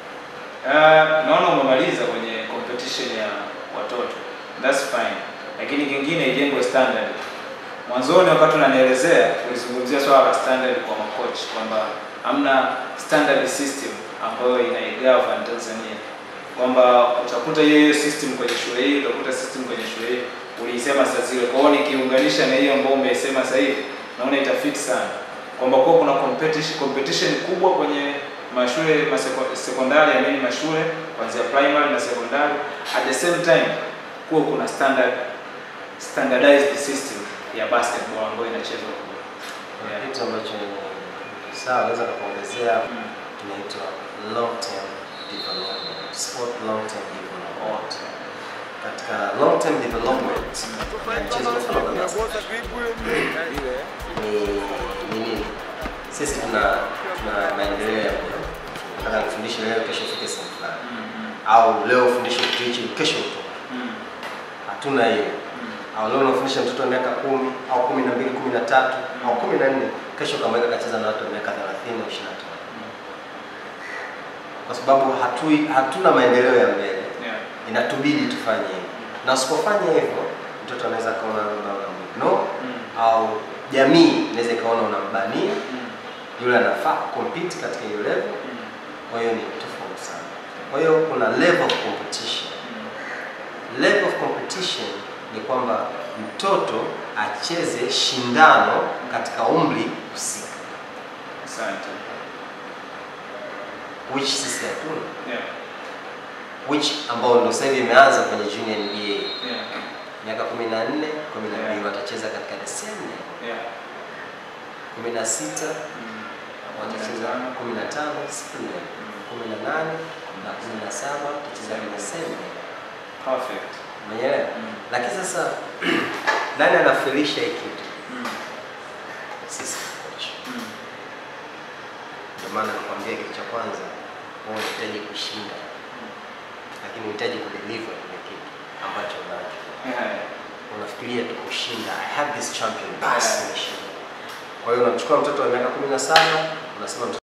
Naona umemaliza kwenye competition ya watoto. That's fine. Lakini kingine ijengwe standard. Mwanzoni wakati unanielezea ulizungumzia swala la standard kwa makoch kwamba hamna standard system ambayo inaigawa Tanzania. Kwamba utakuta hiyo system kwenye shule hii, utakuta system kwenye shule hii. Ulisema sasa zile. Kwa hiyo nikiunganisha na hiyo ambayo umesema sasa hivi, naona itafit sana. Kwamba kwa kuna competition kubwa kwenye mashule sekondari, yaani mashule kuanzia primary na secondary. At the same time kuna standardized system ya basketball ambayo inachezwa huko. Kitu ambacho sawa naweza kuongezea tunaitwa long term development, sport long term development. Katika long term development mchezo ni nini? Sisi tuna maendeleo ya nataka kufundisha leo kesho ufike sehemu fulani. Au leo ufundishe kitu hichi kesho utoke. Hatuna hiyo. Au leo unafundisha mtoto wa miaka 10 au 12, 13 au 14, kesho kama yeye akacheza na watu wa miaka 30 au 25. Kwa sababu hatuna maendeleo ya mbele. Inatubidi tufanye hivi. Na usipofanya hivyo, mtoto anaweza kaona unamwignore au jamii inaweza ikaona unambania. Yule anafaa compete katika hiyo level. Kwa hiyo ni tofauti sana. Kwa hiyo kuna level of competition. Level of competition ni kwamba mtoto acheze shindano katika umri husika. Asante. Which sisi hatuna. Yeah. Which ambao ndio sasa hivi imeanza kwenye junior NBA. Yeah. Miaka 14, 12 watacheza katika the same level. Yeah. 16 watacheza 15 same level. 18 na 17 watacheza kwenye same level. Perfect. Mwenyewe. Lakini sasa nani anafilisha hiki kitu? Sisi coach. Ndio maana nakwambia kitu cha kwanza, wewe unahitaji kushinda. Lakini unahitaji kudeliver kile kitu ambacho unacho. Unafikiria tu kushinda. I have this champion basi nimeshinda. Kwa hiyo unamchukua mtoto wa miaka 17, unasema